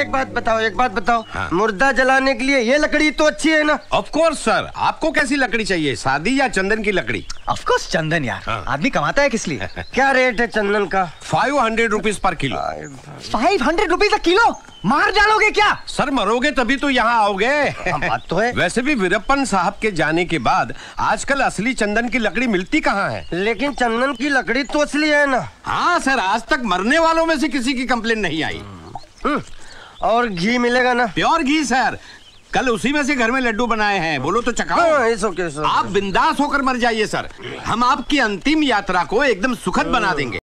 एक बात बताओ हाँ। मुर्दा जलाने के लिए ये लकड़ी तो अच्छी है ना? ऑफ कोर्स सर, आपको कैसी लकड़ी चाहिए, सादी या चंदन की लकड़ी? ऑफ कोर्स चंदन यार, हाँ। आदमी कमाता है किस लिए? क्या रेट है चंदन का? 500 rupees per kilo. 500 rupees kilo? मार डालोगे क्या? सर मरोगे तभी तो यहाँ आओगे। बात तो है। वैसे भी वीरप्पन साहब के जाने के बाद आजकल असली चंदन की लकड़ी मिलती कहाँ है? लेकिन चंदन की लकड़ी तो असली है ना? हाँ सर, आज तक मरने वालों में से किसी की कंप्लेन नहीं आई। और घी मिलेगा ना? प्योर घी सर, कल उसी में से घर में लड्डू बनाए हैं, बोलो तो चखाओ। हाँ, आप बिंदास होकर मर जाइए सर, हम आपकी अंतिम यात्रा को एकदम सुखद बना देंगे।